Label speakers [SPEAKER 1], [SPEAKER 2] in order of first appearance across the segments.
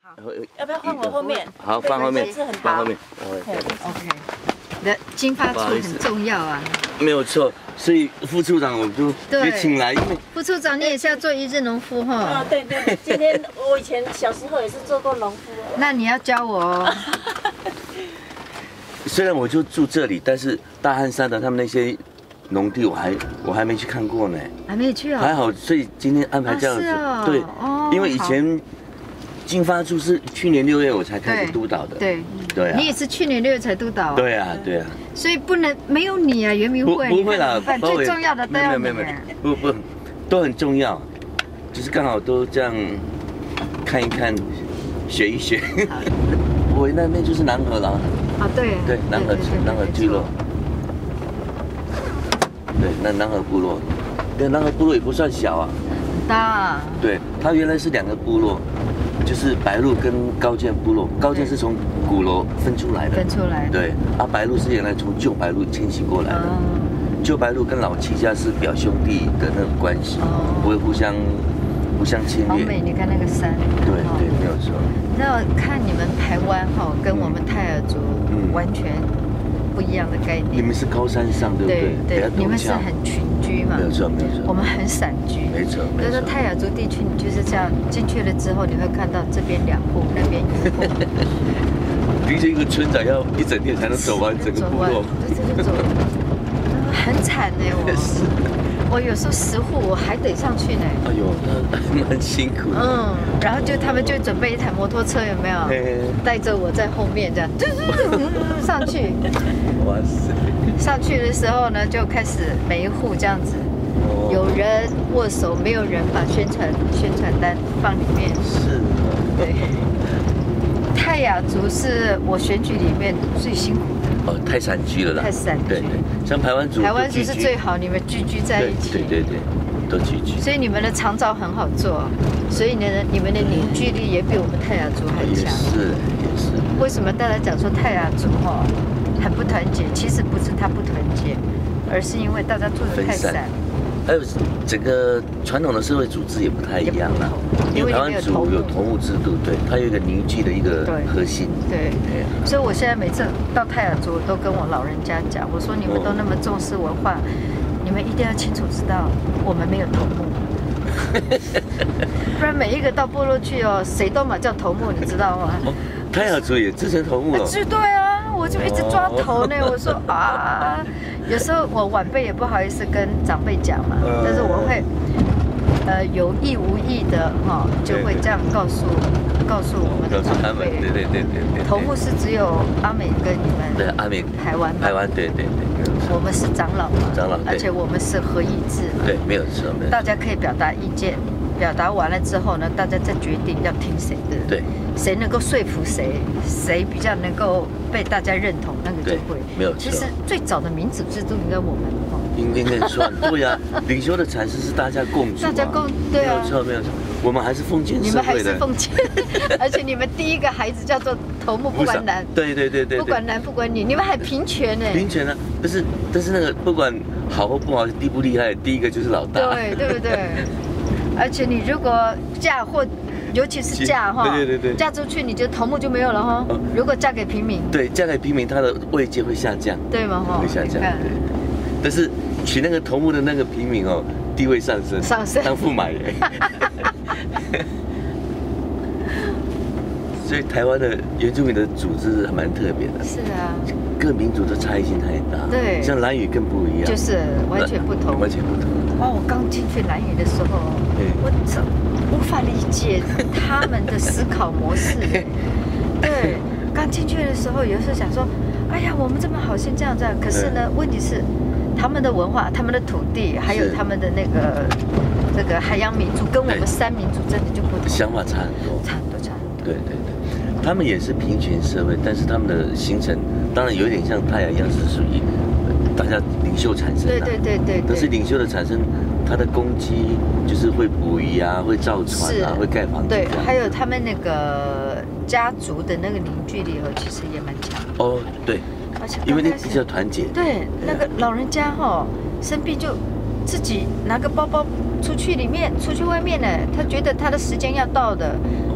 [SPEAKER 1] 要不要放我后面？
[SPEAKER 2] 好，放后面，放后面。
[SPEAKER 3] OK， 你的金发处很重要啊。
[SPEAKER 2] 没有错，所以副处长我就也请来，因为
[SPEAKER 3] 副处长你也是要做一日农夫哈。
[SPEAKER 1] 啊，对对，今天我以前小时候也是做过农夫。
[SPEAKER 3] 那你要教我哦。
[SPEAKER 2] 虽然我就住这里，但是大汉山的他们那些农地我还没去看过呢。
[SPEAKER 3] 还没去哦。
[SPEAKER 2] 还好，所以今天安排这样子。对，因为以前经发处是去年6月我才开始督导的。对啊。你
[SPEAKER 3] 也是去年6月才督导。
[SPEAKER 2] 对啊。
[SPEAKER 3] 所以不能没有你啊，原民会。
[SPEAKER 2] 不会啦，
[SPEAKER 3] 最重要的都要你。
[SPEAKER 2] 不，都很重要，就是刚好都这样看一看，学一学。我那边就是南河了。
[SPEAKER 3] 啊，对，
[SPEAKER 2] 南河聚落，对，那南河部落，对，南河部落也不算小啊，
[SPEAKER 3] 很大。
[SPEAKER 2] 对，它原来是2个部落，就是白鹿跟高见部落，高见是从鼓楼分出来的，对，白鹿是原来从旧白鹿迁徙过来的，旧白鹿跟老七家是表兄弟的那种关系，不会互相侵略。
[SPEAKER 3] 好美，你看那个山。
[SPEAKER 2] 对，没有错。
[SPEAKER 3] 那看你们台湾哈，跟我们泰雅族完全不一样的概念。
[SPEAKER 2] 你们是高山上，对不对？
[SPEAKER 3] 对，你们是很群居嘛。
[SPEAKER 2] 没有错。
[SPEAKER 3] 我们很散居。
[SPEAKER 2] 没错。
[SPEAKER 3] 所以说泰雅族地区，你就是这样进去了之后，你会看到这边2户，那边1户。
[SPEAKER 2] 的确，一个村长要1整天才能走完整个部落。
[SPEAKER 3] 对，走，很惨呢，我有时候10户我还得上去呢。
[SPEAKER 2] 哎呦，那蛮辛苦的。
[SPEAKER 3] 然后他们就准备一台摩托车，有没有？带着我在后面这样，上去。哇塞！上去的时候呢，就开始每一户这样子，有人握手，没有人把宣传单放里面。
[SPEAKER 2] 是。
[SPEAKER 3] 对。泰雅族是我选举里面最辛苦的。
[SPEAKER 2] 太散居了啦。太散居。对，像排湾族
[SPEAKER 3] 是最好，你们聚居在一起。
[SPEAKER 2] 对，都聚居。
[SPEAKER 3] 所以你们的长照很好做，所以呢，你们的凝聚力也比我们泰雅族很强。
[SPEAKER 2] 也是。
[SPEAKER 3] 为什么大家讲说泰雅族很不团结？其实不是他不团结，而是因为大家做的太散。
[SPEAKER 2] 还有整个传统的社会组织也不太一样啦，因为台湾族有头目制度，对，它有一个凝聚的一个核心。对。
[SPEAKER 3] 所以我现在每次到泰雅族，我都跟我老人家讲，我说你们都那么重视文化，你们一定要清楚知道，我们没有头目，不然每一个到部落去谁都嘛叫头目，你知道吗？
[SPEAKER 2] 泰雅族也自称头目了。
[SPEAKER 3] 对啊，我就一直抓头呢。我说有时候我晚辈也不好意思跟长辈讲嘛，但是我会有意无意的就会这样告诉我们的长辈。对。头目是只有阿美跟你们。
[SPEAKER 2] 对，阿美。台湾，对。
[SPEAKER 3] 我们是长老嘛。
[SPEAKER 2] 长老。
[SPEAKER 3] 而且我们是合议制嘛。
[SPEAKER 2] 对，没有错。
[SPEAKER 3] 大家可以表达意见，表达完了之后呢，大家再决定要听谁的。对。谁能够说服谁，谁比较能够被大家认同，那个就会。
[SPEAKER 2] 没有错。
[SPEAKER 3] 其实最早的民主制度应该我们
[SPEAKER 2] 应该算对呀，领袖的阐释是大家共主。
[SPEAKER 3] 对啊。
[SPEAKER 2] 没有错。我们还是封建社会的。
[SPEAKER 3] 你们还是封建，而且你们第一个孩子叫做头目，不管男。
[SPEAKER 2] 对。
[SPEAKER 3] 不管男不管女，你们还平权呢。
[SPEAKER 2] 平权啊，但是那个不管好或不好，厉不厉害，第一个就是老大。
[SPEAKER 3] 对不对？而且你如果嫁或尤其是嫁
[SPEAKER 2] 对，
[SPEAKER 3] 嫁出去你就头目就没有了哈。如果嫁给平民，
[SPEAKER 2] 对，嫁给平民，他的位阶会下降，
[SPEAKER 3] 对吗？
[SPEAKER 2] 会下降。对。但是娶那个头目的那个平民地位上升，当驸马爷。所以台湾的原住民的组织还蛮特别的。是啊。各民族的差异性太大。对。像兰屿更不一样。就是完全不同。我刚进去兰屿的时候，我无法理解他们的思考模式。对，刚进去的时候，有时候想说，哎呀，我们这么好，先这样。可是呢，问题是他们的文化、他们的土地，还有他们的这个海洋民族，跟我们山民族真的就不同。想法差很多。对。他们也是平权社会，但是他们的形成当然有点像泰雅一样，是属于大家领袖产生的。对。但是领袖的产生，他的攻击就是会捕鱼啊，会造船啊，会盖房子。对，还有他们那个家族的那个凝聚力其实也蛮强。对。而且因为那比较团结。对，那个老人家生病就自己拿个包包出去外面呢，他觉得他的时间要到的。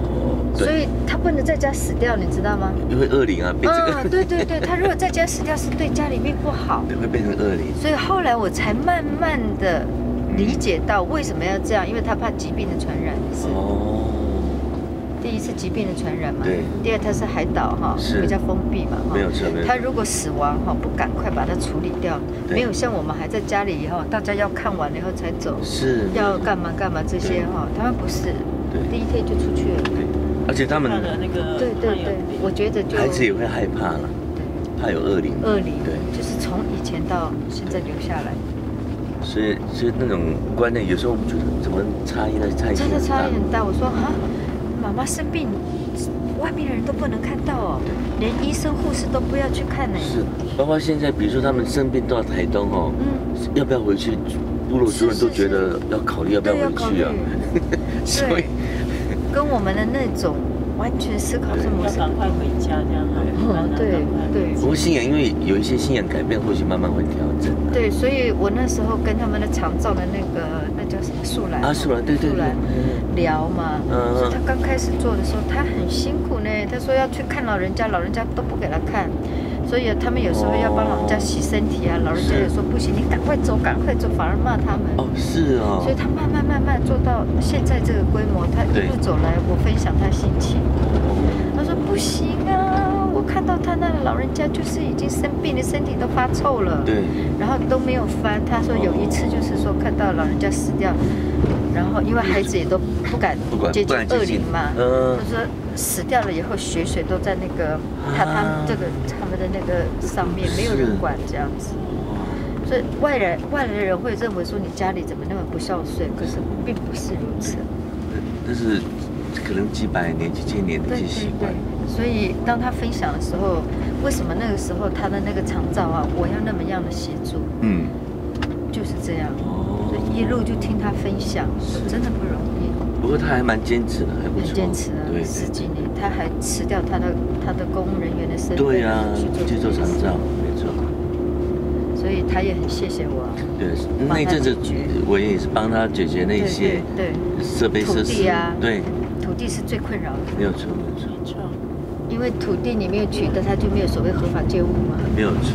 [SPEAKER 3] 所以他不能在家死掉，你知道吗？
[SPEAKER 2] 因为恶灵啊，变这个。
[SPEAKER 3] 对对对，他如果在家死掉是对家里面不好，
[SPEAKER 2] 对，会变成恶灵。
[SPEAKER 3] 所以后来我才慢慢的理解到为什么要这样，因为他怕疾病的传染。哦。第一次疾病的传染嘛，
[SPEAKER 2] 对。
[SPEAKER 3] 第二，它是海岛哈，比较封闭嘛，
[SPEAKER 2] 没有错，没有错。
[SPEAKER 3] 他如果死亡哈，不赶快把它处理掉，没有像我们还在家里以后，大家要看完了以后才走，
[SPEAKER 2] 是
[SPEAKER 3] 要干嘛干嘛这些哈，他们不是，第一天就出去了。
[SPEAKER 2] 对，而且他们
[SPEAKER 3] 对对对，我觉得就
[SPEAKER 2] 孩子也会害怕了，对，怕有恶灵。
[SPEAKER 3] 恶灵，对，就是从以前到现在留下来。
[SPEAKER 2] 所以那种观念有时候我们觉得怎么差异呢？
[SPEAKER 3] 真的差异很大。我说啊。妈妈生病，外面的人都不能看到哦，连医生护士都不要去看呢。
[SPEAKER 2] 是，包括现在，比如说他们生病到台东哦，要不要回去？部落主任都觉得要考虑要不要回去啊。
[SPEAKER 3] 所以跟我们的那种完全思考是模式，
[SPEAKER 1] 赶快回家这样。
[SPEAKER 3] 对对。
[SPEAKER 2] 不过信仰，因为有一些信仰改变，或许慢慢会调整。
[SPEAKER 3] 对，所以我那时候跟他们的长照的那叫什么素兰
[SPEAKER 2] 素兰，对对对，
[SPEAKER 3] 聊嘛。所以他刚开始做的时候，他很辛苦呢。他说要去看老人家，老人家都不给他看。所以他们有时候要帮老人家洗身体啊，老人家也说不行，你赶快走，赶快走，反而骂他们。
[SPEAKER 2] 哦，是哦。
[SPEAKER 3] 所以他慢慢做到现在这个规模，他一路走来，我分享他心情。他说不行啊，我看到他那个老人家就是已经生病了，身体都发臭了。对。然后都没有翻。他说有一次就是说看到老人家死掉，然后因为孩子也都不敢接近恶灵嘛，他说死掉了以后血水都在那个他们的那个上面，没有人管这样子。所以外来的人会认为说你家里怎么那么不孝顺，可是并不是如此。
[SPEAKER 2] 但是可能几百年、几千年的一些习惯。
[SPEAKER 3] 所以当他分享的时候，为什么那个时候他的那个长照啊，我要那么样的协助？就是这样。所以一路就听他分享，真的不容易。
[SPEAKER 2] 不过他还蛮坚持的，还不错。
[SPEAKER 3] 很坚持啊，对，10几年，他还辞掉他的公务人员的身份，
[SPEAKER 2] 对呀，去做长照，没错。
[SPEAKER 3] 所以他也很谢谢我。
[SPEAKER 2] 对，那一阵子我也是帮他解决那些设备设施啊，对，
[SPEAKER 3] 土地是最困扰的。
[SPEAKER 2] 没有错，没错。
[SPEAKER 3] 因为土地你没有取得，他就没有所谓合法建物嘛。
[SPEAKER 2] 没有错。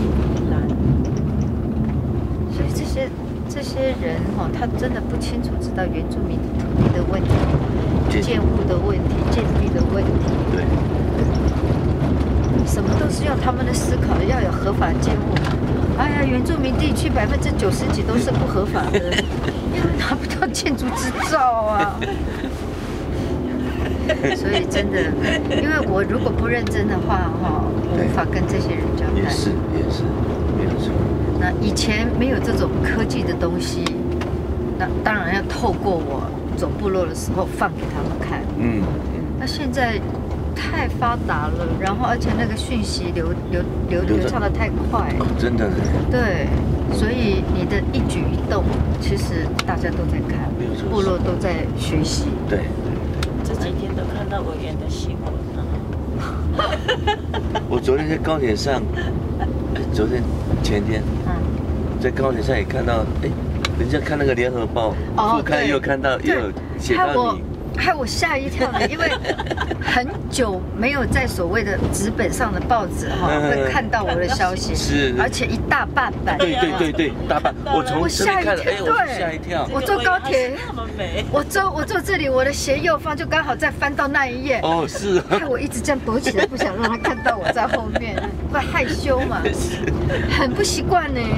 [SPEAKER 3] 所以这些人哈，他真的不清楚知道原住民土地的问题、建物的问题、建地的问题。
[SPEAKER 2] 对。
[SPEAKER 3] 什么都是要他们的思考，要有合法建物。哎呀，原住民地区90%几都是不合法的，因为拿不到建筑执照啊。所以真的，因为我如果不认真的话哈，我无法跟这些人交代。
[SPEAKER 2] 也是，没有错。
[SPEAKER 3] 那以前没有这种科技的东西，那当然要透过我走部落的时候放给他们看。那现在太发达了，然后而且那个讯息流畅的太快。
[SPEAKER 2] 真的。对，
[SPEAKER 3] 所以你的一举一动，其实大家都在看，部落都在学习。
[SPEAKER 2] 对。
[SPEAKER 1] 这几天都看到委员的新闻
[SPEAKER 2] 我昨天在高铁上，前天，在高铁上也看到，人家看那个联合报，复刊又看到，也有写到你。
[SPEAKER 3] 害我吓一跳呢，因为很久没有在所谓的纸本上的报纸会看到我的消息，
[SPEAKER 2] 是，
[SPEAKER 3] 而且一大半版。
[SPEAKER 2] 对，大半。我吓一跳，我吓一跳。
[SPEAKER 3] 我坐高铁，我坐这里，我的斜右方就刚好在翻到那一页。
[SPEAKER 2] 哦，是。
[SPEAKER 3] 害我一直这样躲起来，不想让他看到我在后面，会害羞嘛，很不习惯呢。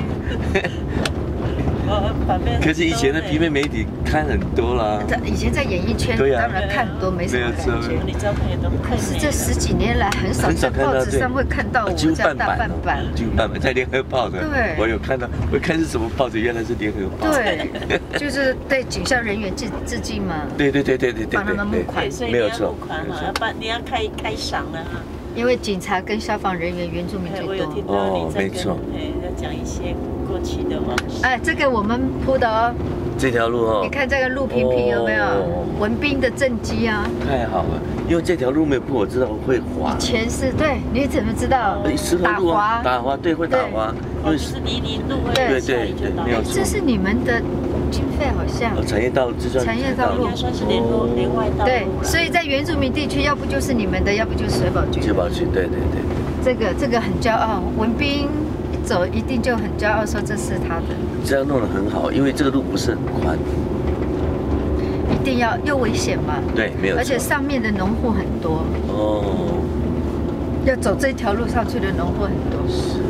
[SPEAKER 2] 可是以前的平面媒体看很多啦，
[SPEAKER 3] 以前在演艺圈当然看很多，没什么感觉。可是这10几年来很少在报纸上会看到我这样大半版，
[SPEAKER 2] 在联合报的。对，我有看到，我看是什么报纸，原来是联合报。
[SPEAKER 3] 对，就是对警校人员致敬嘛。
[SPEAKER 2] 对，
[SPEAKER 3] 帮他们募款，
[SPEAKER 2] 没有错。
[SPEAKER 1] 你要开赏啊。
[SPEAKER 3] 因为警察跟消防人员原住民最多。
[SPEAKER 1] 我有听到你在跟要讲一些过去的往事。
[SPEAKER 3] 这个我们铺的哦。
[SPEAKER 2] 这条路哦。
[SPEAKER 3] 你看这个路平平有没有？文兵的政绩啊。
[SPEAKER 2] 太好了，因为这条路没有铺，我知道会滑。
[SPEAKER 3] 以前是对，你怎么知道？
[SPEAKER 2] 打滑，对，会打滑。
[SPEAKER 1] 就是泥路会。
[SPEAKER 2] 对，没有错。
[SPEAKER 3] 这是你们的经费好像。
[SPEAKER 2] 产业道路，这算
[SPEAKER 3] 产业道路，
[SPEAKER 1] 应该算是连外道路。
[SPEAKER 3] 对，所以在原住民地区，要不就是你们的，要不就是水保局。
[SPEAKER 2] 水保局，对对对。
[SPEAKER 3] 这个很骄傲，文彬一走一定就很骄傲，说这是他的。
[SPEAKER 2] 这样弄得很好，因为这个路不是很宽。
[SPEAKER 3] 一定要又危险嘛。
[SPEAKER 2] 对，没有。
[SPEAKER 3] 而且上面的农户很多。哦。要走这条路上去的农户很多。是。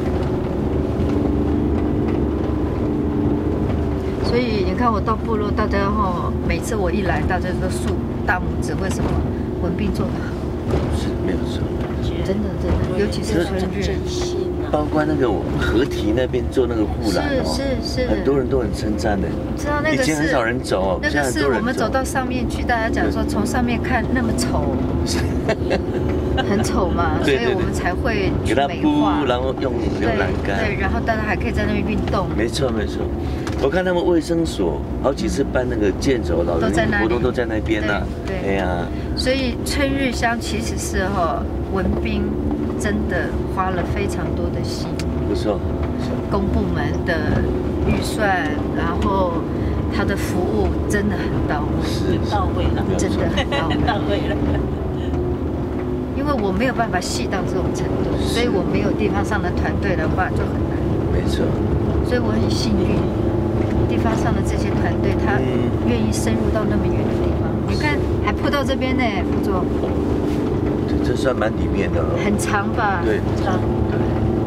[SPEAKER 3] 所以你看，我到部落，大家每次我一来，大家都竖大拇指。为什么？文彬做得好。
[SPEAKER 2] 是，没有错。
[SPEAKER 3] 真的，尤其是春日。
[SPEAKER 2] 包括那个河堤那边做那个护栏
[SPEAKER 3] 是，很
[SPEAKER 2] 多人都很称赞的。
[SPEAKER 3] 知道那个是以前
[SPEAKER 2] 很少人走，
[SPEAKER 3] 那个是我们走到上面去，大家讲说从上面看那么丑，很丑嘛，所以我们才会去美化，
[SPEAKER 2] 然后用栏杆，
[SPEAKER 3] 对，然后大家还可以在那边运动。
[SPEAKER 2] 没错。我看他们卫生所好几次办那个健走老人活动都在那边呢。对呀。所以
[SPEAKER 3] 春日乡其实是文彬真的花了非常多的心，
[SPEAKER 2] 不错，
[SPEAKER 3] 公部门的预算，然后他的服务真的很到位，
[SPEAKER 1] 是到位了，
[SPEAKER 3] 真的很到位了。因为我没有办法细到这种程度，所以我没有地方上的团队的话就很难。
[SPEAKER 2] 没错。所
[SPEAKER 3] 以我很幸运，地方上的这些团队他愿意深入到那么远的地方。你看，还铺到这边呢，副座。
[SPEAKER 2] 这算蛮里面的了，
[SPEAKER 3] 很长吧？
[SPEAKER 2] 对，
[SPEAKER 1] 长。对。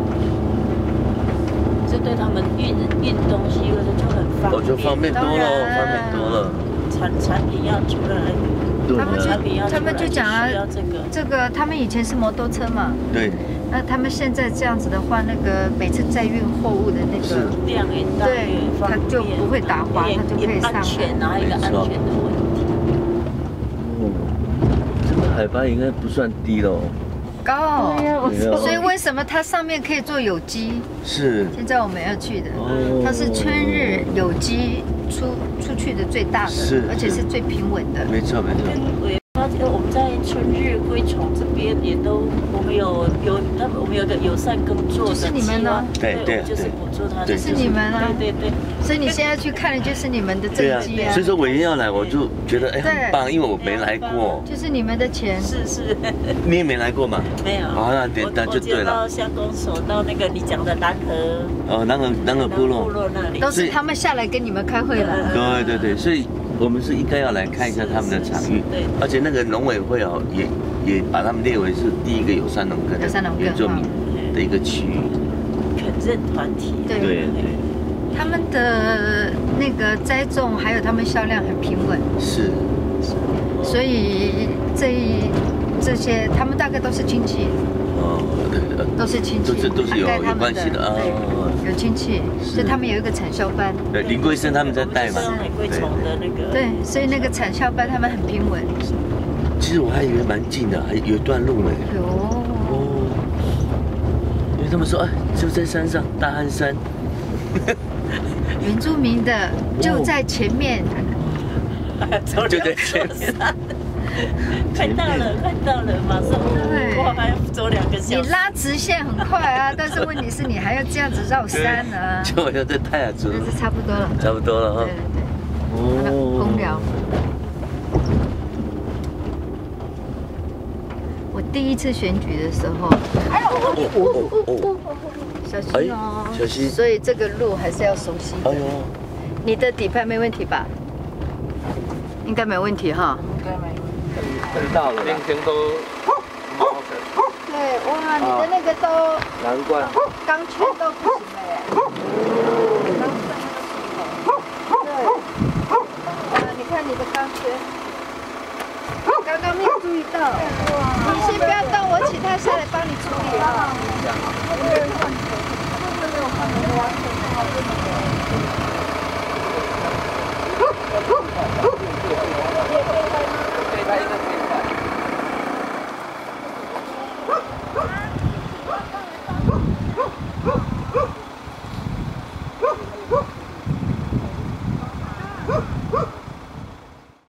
[SPEAKER 1] 这对他们运东西或者就很方便。
[SPEAKER 2] 我就方便多了，
[SPEAKER 1] 产品要出来。
[SPEAKER 3] 他们就讲啊，这个他们以前是摩托车嘛。
[SPEAKER 2] 对。
[SPEAKER 3] 那他们现在这样子的话，那个每次载运货物的那个
[SPEAKER 1] 量也大，
[SPEAKER 3] 对，它就不会打滑，它就可以上。
[SPEAKER 1] 安全啊，一个安全的问题。
[SPEAKER 2] 海拔应该不算低喽，
[SPEAKER 3] 高，所以为什么它上面可以做有机？
[SPEAKER 2] 是，
[SPEAKER 3] 现在我们要去的，它是春日有机出去的最大的，是，而且是最平稳的。
[SPEAKER 2] 没错。
[SPEAKER 1] 我们在春日龟虫这边也都，我们有个友善耕作的，
[SPEAKER 3] 就是你们呢？
[SPEAKER 1] 对，就是补助他，
[SPEAKER 3] 就是你们啊，
[SPEAKER 1] 对。
[SPEAKER 3] 所以你现在去看的就是你们的政绩啊。
[SPEAKER 2] 所以说我一定要来，我就觉得很棒，因为我没来过。
[SPEAKER 3] 就是你们的钱。
[SPEAKER 1] 是。
[SPEAKER 2] 你也没来过嘛？
[SPEAKER 1] 没有。
[SPEAKER 2] 好，那就对了。
[SPEAKER 1] 到乡公所，到那个你讲的南河。
[SPEAKER 2] 南河部落
[SPEAKER 1] 那里。
[SPEAKER 3] 都是他们下来跟你们开会了。
[SPEAKER 2] 对，所以。我们是应该要来看一下他们的场域，对，而且那个农委会也把他们列为是第一个友善农耕原住民的一个区域，
[SPEAKER 1] 肯认团体。
[SPEAKER 2] 对。
[SPEAKER 3] 他们的那个栽种还有他们销量很平稳。
[SPEAKER 2] 是。
[SPEAKER 3] 所以这些他们大概都是亲戚。对。都是亲戚，
[SPEAKER 2] 都是有关系的啊。
[SPEAKER 3] 有亲戚，所以他们有一个产销班。
[SPEAKER 2] 对，林桂生他们在带嘛。
[SPEAKER 1] 对，
[SPEAKER 3] 所以那个产销班他们很平稳。
[SPEAKER 2] 其实我还以为蛮近的，还有一段路呢。因为他们说，就在山上，大安山。
[SPEAKER 3] 原住民的就在前面。
[SPEAKER 2] 就在前面。
[SPEAKER 1] 快到了，马上。我还要走2个小时。
[SPEAKER 3] 你拉直线很快啊，但是问题是你还要这样子绕山啊。
[SPEAKER 2] 就好像在太阳村。
[SPEAKER 3] 但是差不多了。
[SPEAKER 2] 差不多了哈。
[SPEAKER 3] 对。公寮。我第一次选举的时候，小心哦，
[SPEAKER 2] 小心。
[SPEAKER 3] 所以这个路还是要熟悉。哎呦，你的底盘没问题吧？应该没问题哈。应该没问题。
[SPEAKER 2] 很大了，冰箱都冒着。
[SPEAKER 3] 对，哇，你的那个都
[SPEAKER 2] 难怪
[SPEAKER 3] 钢圈都不行了耶。对，哇，你看你的钢圈，刚刚没有注意到。你先不要动，我请他下来帮你处理啊。